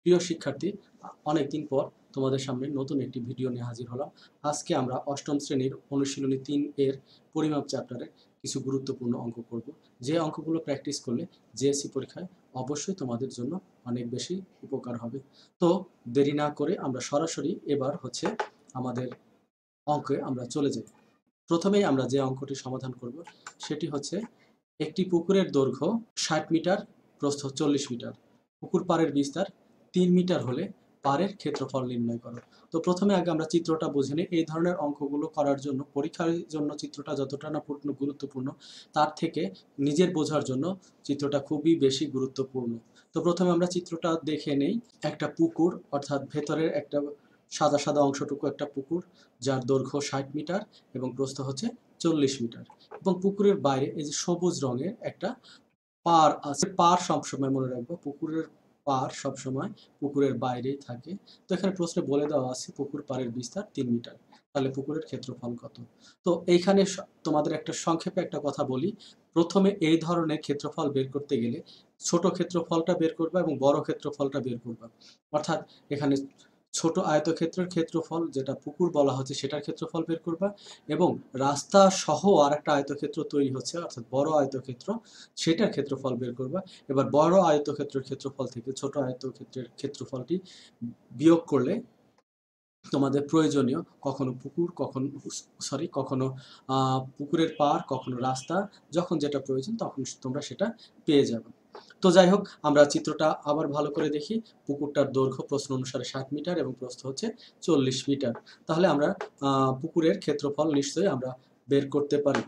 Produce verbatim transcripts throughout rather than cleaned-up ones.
প্রিয় শিক্ষার্থী, অনেকদিন পর তোমাদের সামনে নতুন একটি ভিডিও নিয়ে হাজির হলাম। আজকে আমরা অষ্টম শ্রেণীর অনুশীলনী তিন এর পরিমাপ চ্যাপ্টারে কিছু গুরুত্বপূর্ণ অঙ্ক করব, যে অঙ্কগুলো প্র্যাকটিস করলে জেএসসি পরীক্ষায় অবশ্যই তোমাদের জন্য অনেক বেশি উপকার হবে। তো দেরি না করে আমরা সরাসরি এবার হচ্ছে আমাদের অঙ্কে আমরা চলে যাই। প্রথমেই আমরা যে অঙ্কটি সমাধান করব সেটি হচ্ছে, একটি পুকুরের দৈর্ঘ্য ষাট মিটার, প্রস্থ চল্লিশ মিটার, পুকুর পাড়ের বিস্তার তিন মিটার হলে পাড়ের ক্ষেত্রফল নির্ণয় করো। তো প্রথমে আগে আমরা চিত্রটা বুঝে নিই। এই ধরনের অঙ্কগুলো করার জন্য, পরীক্ষার জন্য চিত্রটা যতটা না পূর্ণ গুরুত্বপূর্ণ, তার থেকে নিজের বোঝার জন্য চিত্রটা খুবই বেশি গুরুত্বপূর্ণ। তো প্রথমে আমরা চিত্রটা দেখে নেই। একটা পুকুর, অর্থাৎ ভেতরের একটা সাদা সাদা অংশটুকু একটা পুকুর, যার দৈর্ঘ্য ষাট মিটার এবং প্রস্থ হচ্ছে চল্লিশ মিটার, এবং পুকুরের বাইরে এই যে সবুজ রঙের একটা পার আছে। পার সবসময় মনে রাখবো, পুকুরের পার সবসময় পুকুরের বাইরেই থাকে। তো এখানে প্রশ্নে বলে দেওয়া আছে পুকুর পাড়ের বিস্তার তিন মিটার, তাহলে পুকুরের ক্ষেত্রফল কত? তো এইখানে তোমাদের একটা সংক্ষেপে একটা কথা বলি। প্রথমে এই ধরনের ক্ষেত্রফল বের করতে গেলে ছোট ক্ষেত্রফলটা বের করবা এবং বড় ক্ষেত্রফলটা বের করবা। অর্থাৎ এখানে ছোট আয়তক্ষেত্রের ক্ষেত্রফল, যেটা পুকুর বলা হচ্ছে, সেটার ক্ষেত্রফল বের করবা, এবং রাস্তা সহ আর একটা আয়তক্ষেত্র তৈরি হচ্ছে, অর্থাৎ বড় আয়তক্ষেত্র, সেটার ক্ষেত্রফল বের করবা। এবার বড় আয়তক্ষেত্রের ক্ষেত্রফল থেকে ছোট আয়তক্ষেত্রের ক্ষেত্রফলটি বিয়োগ করলে তোমাদের প্রয়োজনীয় কখনো পুকুর, কখনো সরি কখনো পুকুরের পাড়, কখনো রাস্তা, যখন যেটা প্রয়োজন তখন তোমরা সেটা পেয়ে যাবে। তো যাই হোক, আমরা চিত্রটা আবার ভালো করে দেখি। পুকুরটার দৈর্ঘ্য প্রশ্ন অনুসারে ষাট মিটার এবং প্রস্থ হচ্ছে চল্লিশ মিটার। তাহলে আমরা পুকুরের ক্ষেত্রফল নিশ্চয়ই আমরা বের করতে পারি।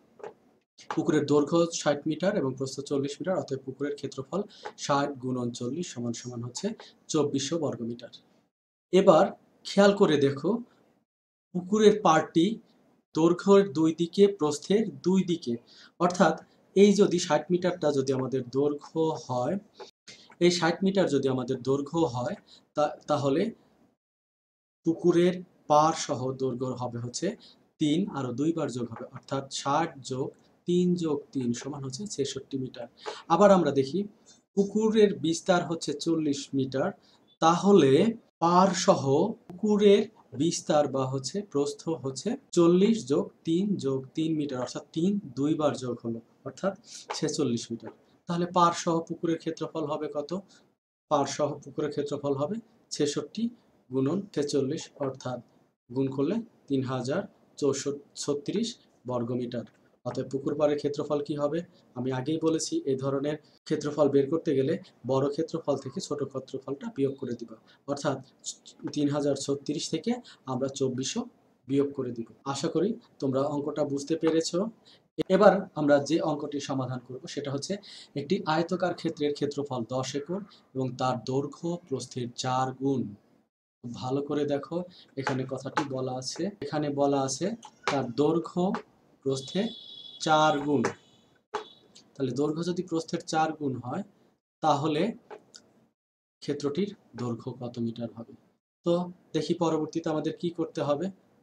পুকুরের দৈর্ঘ্য ষাট মিটার এবং প্রস্থ চল্লিশ মিটার, অতএব পুকুরের ক্ষেত্রফল ষাট গুণন চল্লিশ সমান সমান হচ্ছে চব্বিশশো বর্গমিটার। এবার খেয়াল করে দেখো, পুকুরের পাড়টি দৈর্ঘ্যের দুই দিকে, প্রস্থের দুই দিকে, অর্থাৎ এই যদি ষাট মিটারটা যদি আমাদের দৈর্ঘ্য হয়, এই ষাট মিটার যদি আমাদের দৈর্ঘ্য হয়, তাহলে পুকুরের পাড় সহ দৈর্ঘ্য হবে হচ্ছে তিন, আরো দুইবার যোগ হবে, অর্থাৎ ষাট যোগ তিন যোগ তিন সমান হচ্ছে ছেষট্টি মিটার। আবার আমরা দেখি, পুকুরের বিস্তার হচ্ছে চল্লিশ মিটার, তাহলে পাড় সহ পুকুরের বিস্তার বা হচ্ছে প্রস্থ হচ্ছে চল্লিশ যোগ তিন যোগ তিন মিটার, অর্থাৎ তিন দুইবার যোগ হলো, অর্থাৎ ছেচল্লিশ মিটার। তাহলে পাড় সহ পুকুরের ক্ষেত্রফল হবে কত? পাড় সহ পুকুরের ক্ষেত্রফল হবে ছেষট্টি গুণন ছেচল্লিশ, অর্থাৎ গুণ করলে তিন হাজার চৌষট্টি ছত্রিশ বর্গমিটার। অতএব পুকুর পাড়ের ক্ষেত্রফল কি হবে? আমি আগেই বলেছি, এই ধরনের ক্ষেত্রফল বের করতে গেলে বড় ক্ষেত্রফল থেকে ছোট ক্ষেত্রফলটা বিয়োগ করে দিবা, অর্থাৎ তিন হাজার ছত্রিশ থেকে আমরা চব্বিশশো বিয়োগ করে দিব। আশা করি তোমরা অঙ্কটা বুঝতে পেরেছ। এবার আমরা যে অঙ্কটি সমাধান করব সেটা হচ্ছে, একটি আয়তকার ক্ষেত্রের ক্ষেত্রফল দশ একর এবং তার দৈর্ঘ্য প্রস্থের চার গুণ। ভালো করে দেখো, এখানে কথাটি বলা আছে, এখানে বলা আছে তার দৈর্ঘ্য প্রস্থের চার গুণ। তাহলে দৈর্ঘ্য যদি প্রস্থের চার গুণ হয়, তাহলে ক্ষেত্রটির দৈর্ঘ্য কত মিটার হবে? তো দেখি পরবর্তীতে আমাদের কি করতে হবে।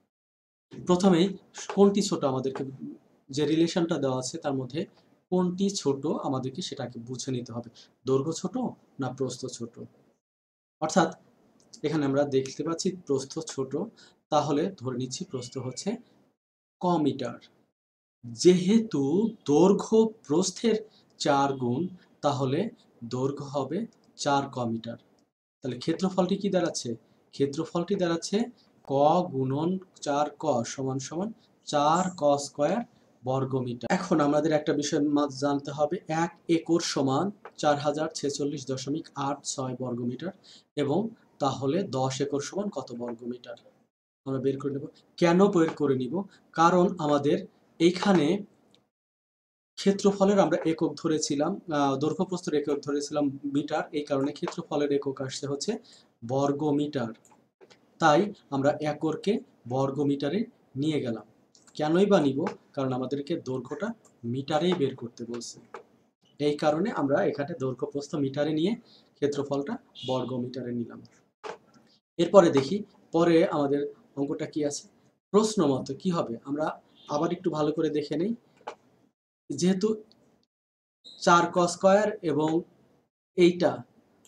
প্রথমেই কোনটি ছোট, আমাদেরকে যে রিলেশনটা দেওয়া আছে তার মধ্যে কোনটি ছোট আমাদেরকে সেটাকে বুঝে নিতে হবে। দৈর্ঘ্য ছোট না প্রস্থ ছোট? অর্থাৎ এখানে আমরা দেখতে পাচ্ছি প্রস্থ ছোট, তাহলে ধরে নিচ্ছি প্রস্থ হচ্ছে ক মিটার। যেহেতু দৈর্ঘ্য প্রস্থের চার গুণ, তাহলে দৈর্ঘ্য হবে চার ক মিটার। তাহলে ক্ষেত্রফলটি কি দাঁড়াচ্ছে? ক্ষেত্রফলটি দাঁড়াচ্ছে ক গুণন চার ক সমান সমান চার ক স্কয়ার বর্গমিটার। এখন আমাদের একটা বিষয় জানতে হবে, এক একর সমান চার হাজার ছেচল্লিশ দশমিক আট ছয় বর্গমিটার, এবং তাহলে দশ একর সমান কত বর্গমিটার আমরা বের করে নেব। কেন বের করে নিব? কারণ আমাদের এইখানে ক্ষেত্রফলের আমরা একক ধরেছিলাম, দৈর্ঘ্য প্রস্থের একক ধরেছিলাম মিটার, এই কারণে ক্ষেত্রফলের একক আসছে হচ্ছে বর্গ মিটার। তাই আমরা একরকে বর্গ মিটারে নিয়ে গেলাম। কেনই বা নিব? কারণ আমাদেরকে দৈর্ঘ্যটা মিটারেই বের করতে বলছে, এই কারণে আমরা এখানে দৈর্ঘ্য প্রস্থ মিটারে নিয়ে ক্ষেত্রফলটা বর্গ মিটারে নিলাম। এরপরে দেখি পরে আমাদের অঙ্কটা কি আছে। প্রশ্ন মতো কি হবে আমরা আবার একটু ভালো করে দেখে নেই। যেহেতু চার ক স্কয়ার এবং এইটা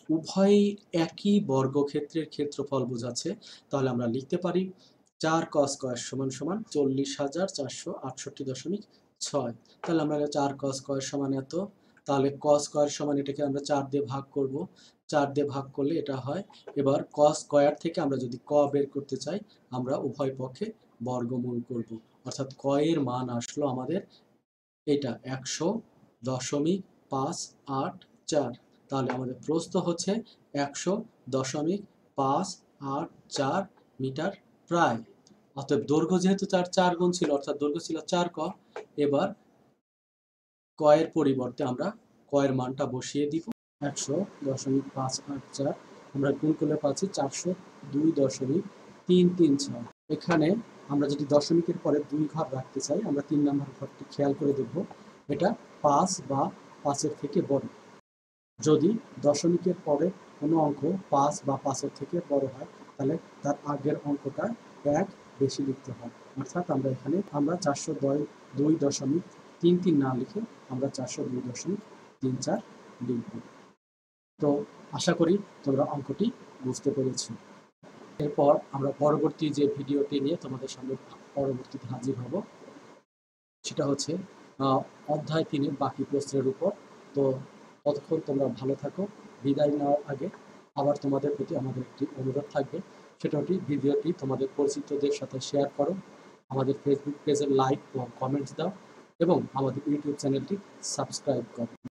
উভয়ই একই বর্গক্ষেত্রের ক্ষেত্রফল বোঝাচ্ছে, তাহলে আমরা লিখতে পারি চার কস স্কয়ার সমান সমান চল্লিশ হাজার চারশো আটষট্টি দশমিক ছয়। তাহলে আমরা চার কস স্কয়ার সমান এত, তাহলে কস স্কয়ার সমান এটাকে আমরা চার দিয়ে ভাগ করব, চার দিয়ে ভাগ করলে এটা হয়। এবার কস স্কয়ার থেকে আমরা যদি ক বের করতে চাই, আমরা উভয় পক্ষে বর্গমূল করব, অর্থাৎ ক এর মান আসলো আমাদের এটা একশো দশমিক পাঁচ আট চার। তাহলে আমাদের প্রস্থ হচ্ছে একশো দশমিক পাঁচ আট চার মিটার প্রায়। অতএব দৈর্ঘ্য যেহেতু চার চার গুণ ছিল, অর্থাৎ দৈর্ঘ্য ছিল চার ক। এবার ক এর পরিবর্তে আমরা ক এর মানটা বসিয়ে দিব একশো দশমিক পাঁচ আট চার, আমরা গুণ করলে পাচ্ছি চারশো দুই দশমিক তিন তিন ছয়। এখানে আমরা যদি দশমিকের পরে দুই ঘর রাখতে চাই, আমরা তিন নম্বর ঘরটি খেয়াল করে দেখব, এটা পাঁচ বা পাঁচের থেকে বড়। যদি দশমিকের পরে কোনো অঙ্ক পাঁচ বা পাঁচের থেকে বড় হয়, তাহলে তার আগের অঙ্কটা এক বেশি লিখতে হয়। অর্থাৎ আমরা এখানে আমরা চারশো দুই দশমিক তিন তিন না লিখে আমরা চারশো দুই দশমিক তিন চার লিখব। তো আশা করি তোমরা অঙ্কটি বুঝতে পেরেছো। এরপর আমরা পরবর্তী যে ভিডিওটি নিয়ে তোমাদের সামনে পরবর্তীতে হাজির হব, সেটা হচ্ছে অধ্যায় তিনের বাকি প্রশ্নের উপর। তো ততক্ষণ তোমরা ভালো থাকো। বিদায় নেওয়ার আগে আবার তোমাদের প্রতি আমাদের একটি অনুরোধ থাকবে, সেটা হচ্ছে ভিডিওটি তোমাদের পরিচিতদের সাথে শেয়ার করো, আমাদের ফেসবুক পেজে লাইক ও কমেন্টস দাও এবং আমাদের ইউটিউব চ্যানেলটি সাবস্ক্রাইব করো।